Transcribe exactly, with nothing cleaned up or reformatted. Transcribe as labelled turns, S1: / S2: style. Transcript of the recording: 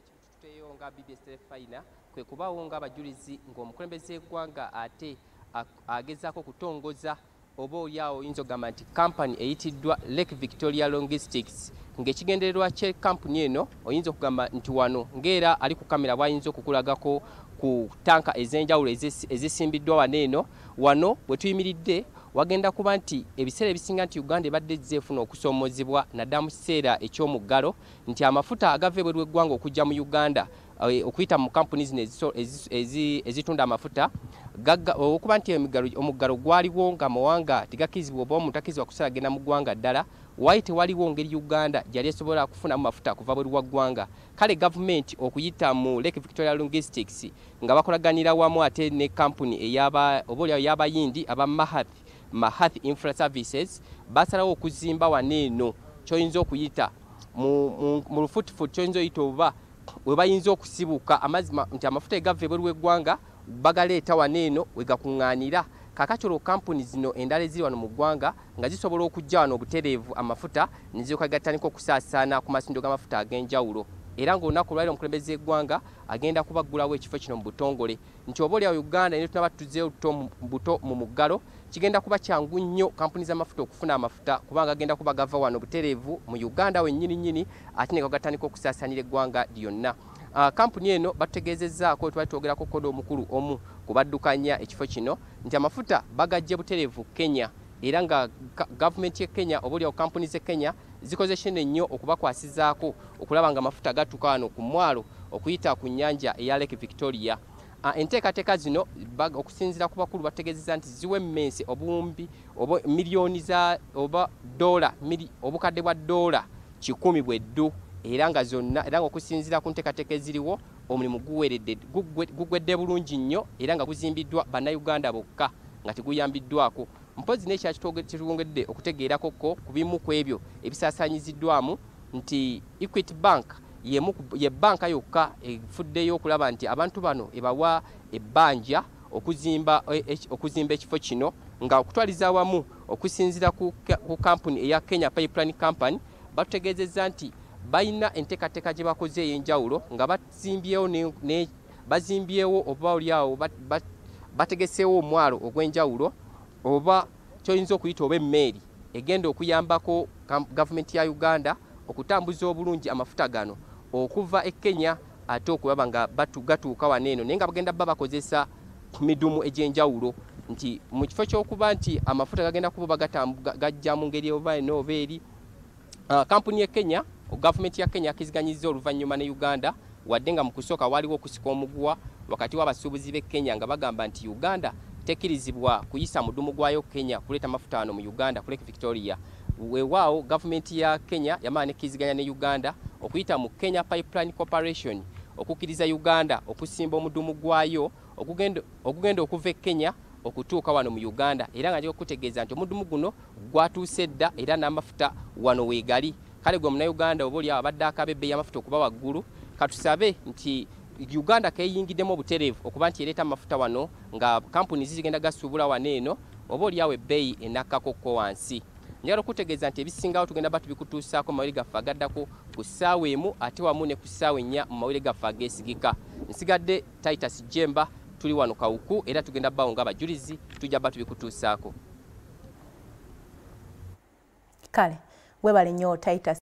S1: tuteyo nga B B S Telefina kwe kubawo nga abajulizi ng'omukulembeze gwanga ate agezaako kutongoza oba oliawo oyinza okugamba nti kampani eyitiddwa Lake Victoria Logistics ng'ekigendererwa kye kampuni eno oyinza okugamba nti wano ng'era ali ku kamera bw'ayinza okukulagako ku tanka ez'enjawulo ezisimbiddwa wano eno wano bwe tuyimiridde wagenda kuba nti ebiseera ebisinga nti Uganda ebadde zefuna okusoomozebwa naddala mu kiseera ekyomuggalo nti amafuta agava ebweru w'eggwanga okujja mu Uganda okuyita mu kampuni zino ezitunda amafuta okuba nti omuggalo gwaliwo nga mawanga tegakkirizibwa oba omuntu akkirizibwa kusala genda mu ggwanga ddala wayi tewaliwo ngeri Uganda gyali esobola kufunamu mafuta kuva bweru wa ggwanga kale gavumenti okuyita mu Lake Victoria Logistics nga bakolaganira wamu ate ne kampuni eyaba oba y'abayindi aba Mahathi Mahathi Infra Services basalawo okuzimba waneeno kyoyinza okuyita mu lufutifut kyoyinza oyita oba we bayinza okusibuka amazima nti amafuta egava ebweru w'eggwanga bagaleeta waneeno we gakuŋŋaanira kakatolo kampuni zino endala eziri wano mu ggwanga nga zisobola okujja wano obutereevu amafuta ne zikagattanika okusaasaana ku masindo g'amafuta ag'enjawulo era ng'olunaku lwaliro omukulembeze w'eggwanga agenda kubaggulawo ekifo kino mu butongole nti oba oliawo Uganda ne tunaba tuzeeyo buto mu muggalo kigenda kuba kyangu nnyo kampuni z'amafuta okufuna amafuta kubanga agenda kuba gava wano butereevu mu Uganda wennyini nnyini ate ne gagatandika okusaasaanira eggwanga lyonna. Uh, kampuni eno batutegeezezzaako twali twogerako kodo omukulu omu kubaddukanya ekifo kino nti amafuta bagajje butereevu Kenya era nga gavumenti ye Kenya oba oliawo kampuni ze Kenya zikoze kinene nnyo okubakwasizaako okulaba nga amafuta gatuuka wano ku mwalo okuyita ku nnyanja eya Lake Victoria. Uh, enteekateeka zino okusinziira ku bakulu bategeezezza nti ziwe emmensi obuwumbi oba miliyoni za oba dola obukadde bwa dola kikumi bweddu era nga zonna era nga okusinziira ku nteekateeka eziriwo omulimu guweredde gugwedde bulungi nnyo era nga guzimbiddwa bannayuganda bokka nga teguyambiddwako mpozi n'ekya kitwongedde okutegeerakoko ku bimu ku ebyo ebisaasaanyiziddwamu nti Equity Bank ye banka yokka efuddeyo okulaba nti abantu bano ebawa ebbanja okuzimba okuzimba ekifo kino nga okutwaliza awamu okusinziira ku kampuni eya Kenya Pipeline Company batutegeezezza nti bayina enteekateeka gye bakoze ey'enjawulo nga bazimbyewo ne bazimbyewo oba oliawo bategeseewo omwalo ogw'enjawulo oba kyoyinza okuyita oba emmeeri egenda okuyambako gavumenti ya Uganda okutambuza obulungi amafuta gano okuva e Kenya ate okulaba nga gatuuka waneeno naye nga bagenda bba bakozesa midumu egy'enjawulo nti mu kifo ky'okuba nti amafuta gagenda kuba gajja mu ngeri oba eno oba eri kampuni ye Kenya gavumenti ya Kenya yakiziganyizza oluvannyuma ne Uganda wadde nga mu kusooka waliwo okusika omuguwa wakati w'abasuubuzi b'e Kenya nga bagamba nti Uganda tekkirizibwa kuyisa mudumu gwayo Kenya kuleeta amafuta wano mu Uganda ku Lake Victoria. Weewaawo gavumenti ya Kenya yamala nekkiziganya ne Uganda okuyita mu Kenya Pipeline Corporation okukkiriza Uganda okusimba omudumu gwayo okugenda okuva e Kenya okutuuka wano mu Uganda era nga okutegeeza nti omudumu guno gwatuuse dda era n'amafuta wano weegali kale gwe Munnayuganda oba oliawo abadde akaba ebbeeyi y'amafuta okuba waggulu katusabe nti Uganda keyingiddemu obutereevu okuba nti ereeta amafuta wano nga kampuni zigenda gasuubula waneeno oba oliawo ebbeeyi enakkakokko wansi. Njagala okutegeeza nti ebisingawo tugenda ba tubikutuusaako mu mawere gaffe agaddako ku ssaawa emu ate wamu ne ku ssaawa ennya mu mawere gaffe ageesigika. Nsigadde Titus Jemba tuli wano Kawuku era tugenda bawo nga abajulizi tujja ba tubikutuusaako.
S2: Kale webale nnyo Titus.